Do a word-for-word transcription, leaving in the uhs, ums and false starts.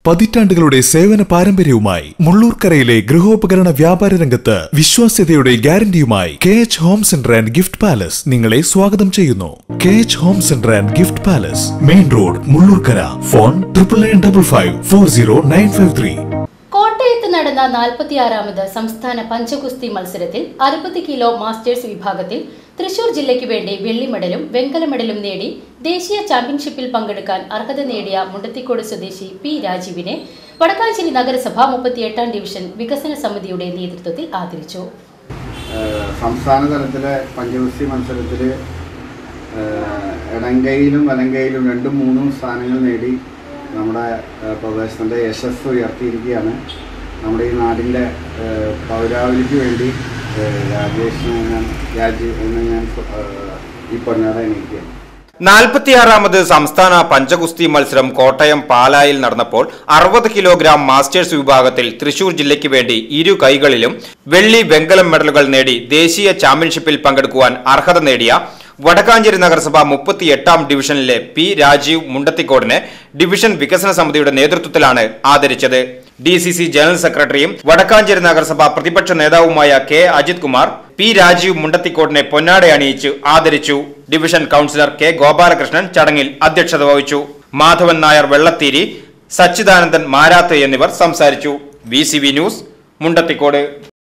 പതിറ്റാണ്ടുകളുടെ സേവന പാരമ്പര്യവുമായി മുള്ളൂർക്കരയിലെ ഗൃഹോപകരണ വ്യാപാര രംഗത്ത് വിശ്വാസ്യതയുടെ ഗ്യാരണ്ടിയുമായി K H home centre and gift palace നിങ്ങളെ സ്വാഗതം ചെയ്യുന്നു. K H home centre and gift palace, main road, Mullurkara. Phone triple nine double five four zero nine five three. കോട്ടയത്ത് നടന്ന നാൽപ്പത്തിയാറാമത് സംസ്ഥാന പഞ്ചഗുസ്തി മത്സരത്തിൽ അറുപത് കിലോ മാസ്റ്റേഴ്സ് വിഭാഗത്തിൽ തൃശൂർ ജില്ലയ്ക്ക് വേണ്ടി വെള്ളി മെഡലും വെങ്കല മെഡലും നേടി ദേശീയ ചാമ്പ്യൻഷിപ്പിൽ പങ്കെടുക്കാൻ അർഹത നേടിയ മുണ്ടത്തിക്കോട് സ്വദേശി പി രാജീവിനെ വടക്കാഞ്ചേരി നഗരസഭ മുപ്പത്തിയെട്ടാം ഡിവിഷൻ വികസന സമിതിയുടെ നേതൃത്വത്തിൽ ആദരിച്ചു. സംസ്ഥാന തലത്തിലെ പഞ്ചഗുസ്തി മത്സരത്തിൽ ഇടങ്കയിലും വലങ്കയിലും രണ്ടും മൂന്നും സ്ഥാനങ്ങൾ നേടി നമ്മുടെ പ്രദേശത്തിൻ്റെ യശസ് ഉയർത്തിയിരിക്കുകയാണ്. നമ്മുടെ ഈ നാടിൻ്റെ പൗരാവലിക്ക് വേണ്ടി രാജേഷിനെ ഞാൻ രാജീവ് എന്ന് ഞാൻ ഈ പൊന്നാട എനിക്കുകയാണ്. നാൽപ്പത്തിയാറാമത് സംസ്ഥാന പഞ്ചഗുസ്തി മത്സരം കോട്ടയം പാലായിൽ നടന്നപ്പോൾ അറുപത് കിലോഗ്രാം മാസ്റ്റേഴ്സ് വിഭാഗത്തിൽ തൃശൂർ ജില്ലയ്ക്ക് വേണ്ടി ഇരു കൈകളിലും വെള്ളി വെങ്കലം മെഡലുകൾ നേടി ദേശീയ ചാമ്പ്യൻഷിപ്പിൽ പങ്കെടുക്കുവാൻ അർഹത നേടിയ വടക്കാഞ്ചേരി നഗരസഭ മുപ്പത്തി എട്ടാം ഡിവിഷനിലെ പി രാജീവ് മുണ്ടത്തിക്കോടിനെ ഡിവിഷൻ വികസന സമിതിയുടെ നേതൃത്വത്തിലാണ് ആദരിച്ചത്. ഡി സി സി ജനറൽ സെക്രട്ടറിയും വടക്കാഞ്ചേരി നഗരസഭ പ്രതിപക്ഷ നേതാവുമായ കെ അജിത് കുമാർ പി രാജീവ് മുണ്ടത്തിക്കോടിനെ പൊന്നാട അണിയിച്ചു ആദരിച്ചു. ഡിവിഷൻ കൌൺസിലർ കെ ഗോപാലകൃഷ്ണൻ ചടങ്ങിൽ അധ്യക്ഷത വഹിച്ചു. മാധവൻ നായർ വെള്ളത്തീരി, സച്ചിദാനന്ദൻ മാരാത്ത് എന്നിവർ സംസാരിച്ചു. V C V news, Mundathikode.